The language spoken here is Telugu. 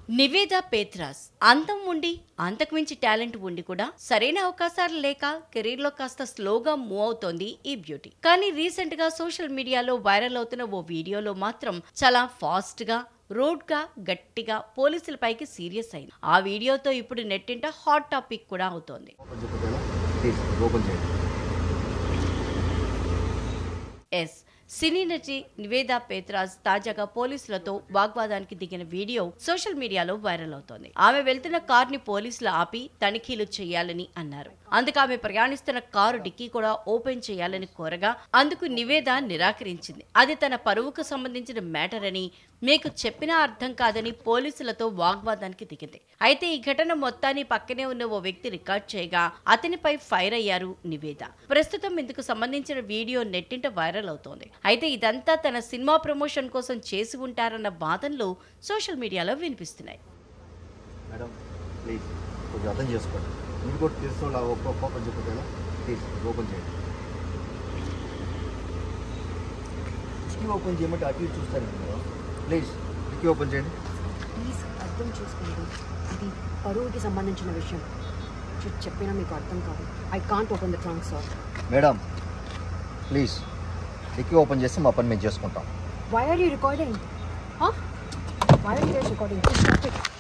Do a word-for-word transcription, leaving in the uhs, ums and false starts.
నివేదా పేత్రాస్ అందం ఉండి అంతకు మించి టాలెంట్ ఉండి కూడా సరైన అవకాశాలు లేక కెరీర్ లో కాస్త స్లోగా మూవ్ అవుతోంది ఈ బ్యూటీ. కానీ రీసెంట్ గా సోషల్ మీడియాలో వైరల్ అవుతున్న ఓ వీడియోలో మాత్రం చాలా ఫాస్ట్ గా రోడ్ గా గట్టిగా పోలీసులపైకి సీరియస్ అయింది. ఆ వీడియోతో ఇప్పుడు నెట్టింట హాట్ టాపిక్ కూడా అవుతోంది. ఎస్ సినీ నటి నివేదా పేత్రాస్ తాజాగా పోలీసులతో వాగ్వాదానికి దిగిన వీడియో సోషల్ మీడియాలో వైరల్ అవుతోంది. ఆమె వెళ్తున్న కార్ ని పోలీసులు ఆపి తనిఖీలు చేయాలని అన్నారు. అందుకు ఆమె ప్రయాణిస్తున్న కారు డిక్కీ కూడా ఓపెన్ చేయాలని కోరగా అందుకు నివేదా నిరాకరించింది. అది తన పరువుకు సంబంధించిన మ్యాటర్ అని, మీకు చెప్పినా అర్థం కాదని పోలీసులతో వాగ్వాదానికి దిగింది. అయితే ఈ ఘటన మొత్తాన్ని పక్కనే ఉన్న ఓ వ్యక్తి రికార్డ్ చేయగా అతనిపై ఫైర్ అయ్యారు నివేదా. ప్రస్తుతం ఇందుకు సంబంధించిన వీడియో నెట్టింట వైరల్ అవుతోంది. అయితే ఇదంతా తన సినిమా ప్రమోషన్ కోసం చేసి ఉంటారన్న వాదనలు సోషల్ మీడియాలో వినిపిస్తున్నాయి. మేడం ప్లీజ్ కొంచెం అర్థం చేసుకోండి. మీరు కూడా తెలుసుకోవాలి. ఒక్కొక్క ఓపెన్ చెప్పేలా ప్లీజ్ ఓపెన్ చేయండి. డిక్కీ ఓపెన్ చేయమంటే అటు ఇటు చూస్తాను మేడం. ప్లీజ్ డిక్కీ ఓపెన్ చేయండి. ప్లీజ్ అర్థం చేసుకోండి. ఇది పరువుకి సంబంధించిన విషయం. చెప్పినా మీకు అర్థం కాదు. I can't open the trunk sir. Madam please dicky open చేసి మా పని మేము చేసుకుంటాం. Why are you recording? Why are you recording?